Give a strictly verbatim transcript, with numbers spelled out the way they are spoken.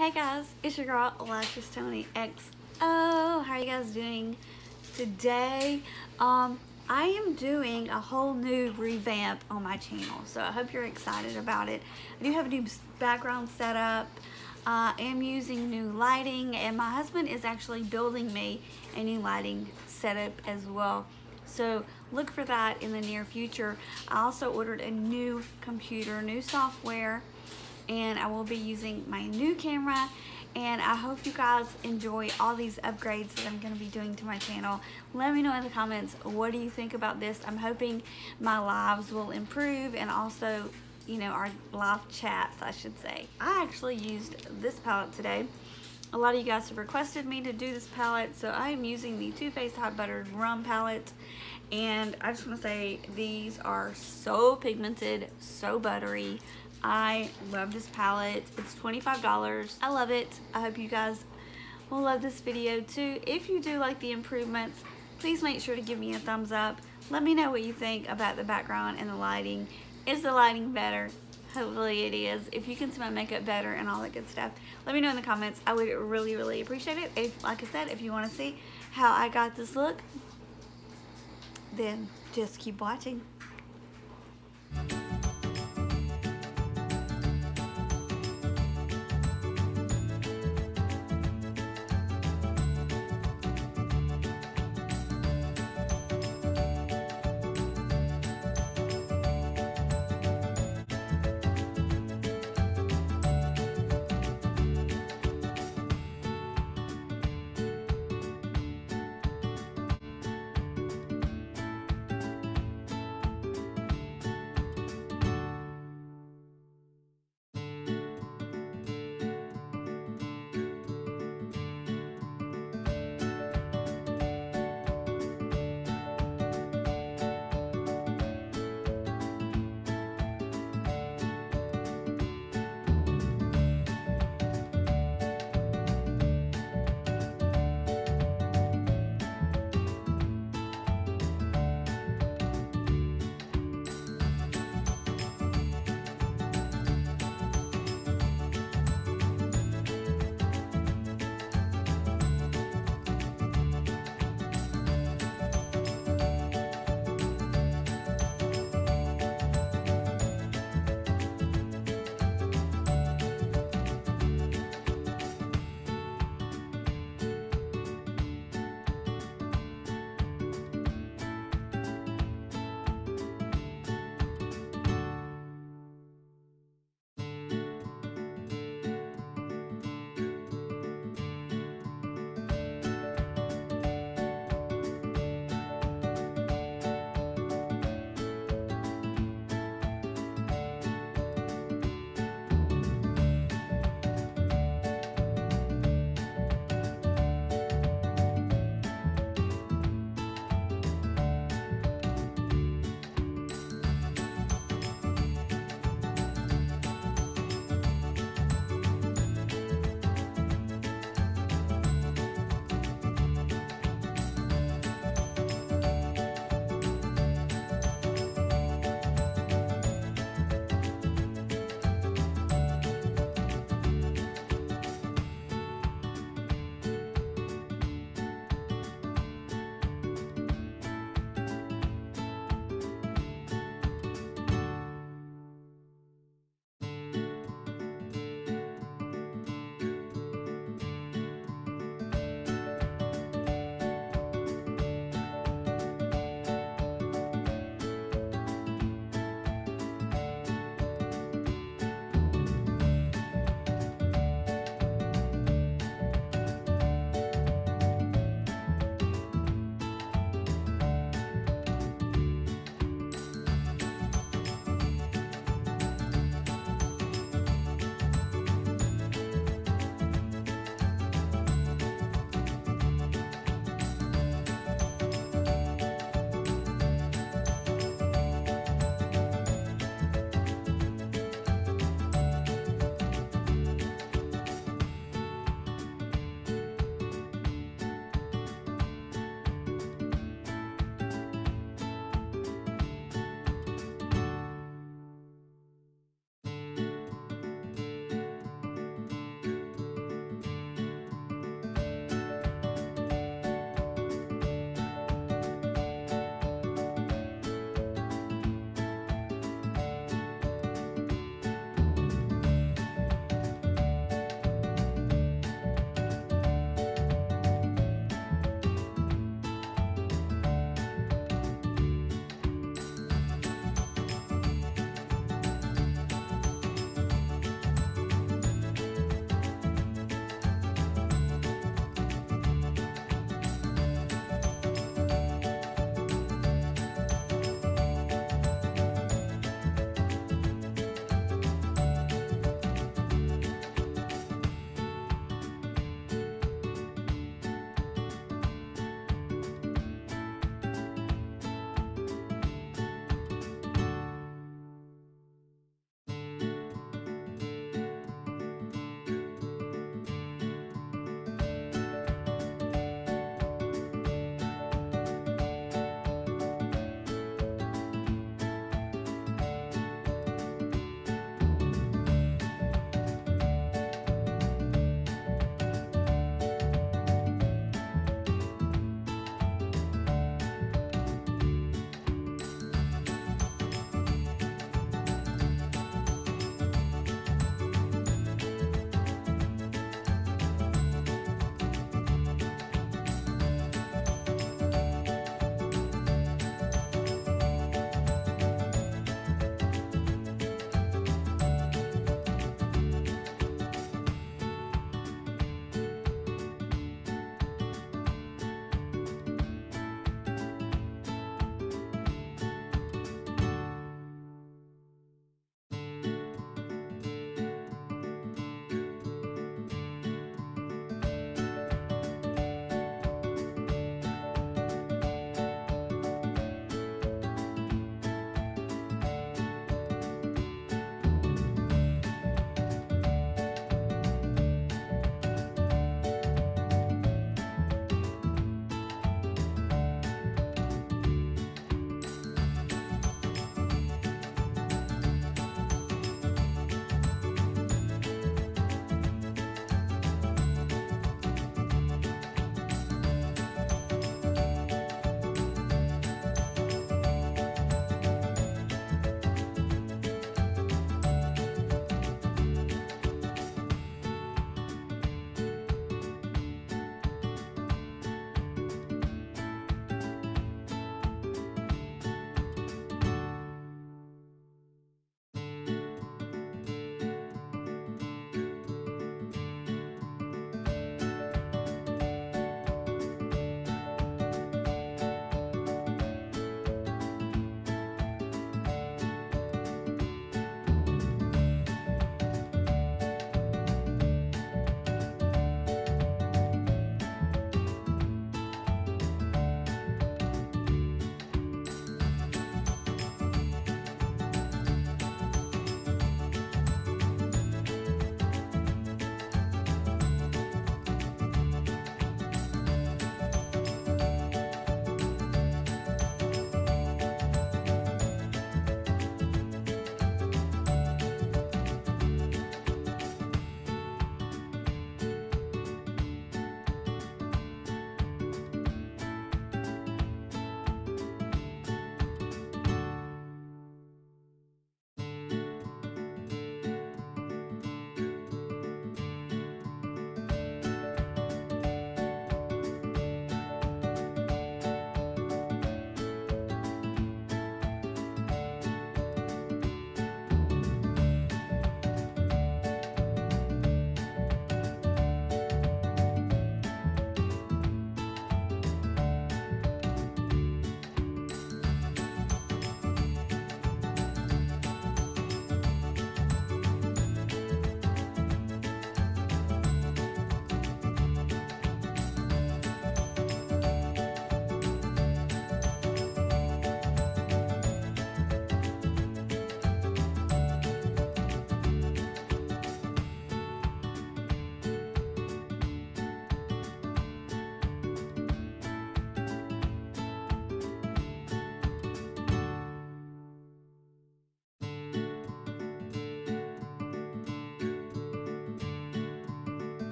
Hey guys, it's your girl Alexis Tony X O. How are you guys doing today? Um, I am doing a whole new revamp on my channel, so I hope you're excited about it. I do have a new background setup. Uh, I am using new lighting, and my husband is actually building me a new lighting setup as well. So look for that in the near future. I also ordered a new computer, new software, and I will be using my new camera, and I hope you guys enjoy all these upgrades that I'm going to be doing to my channel. Let me know in the comments, what do you think about this? I'm hoping my lives will improve, and also, you know, our live chats, I should say. I actually used this palette today. A lot of you guys have requested me to do this palette, so I am using the Too Faced Hot Buttered Rum palette, and I just want to say these are so pigmented, so buttery. I love this palette. It's twenty-five dollars. I love it. I hope you guys will love this video too. If you do like the improvements, please make sure to give me a thumbs up. Let me know what you think about the background and the lighting. Is the lighting better? Hopefully it is. If you can see my makeup better and all that good stuff, let me know in the comments. I would really, really appreciate it. If, like I said, if you want to see how I got this look, then just keep watching.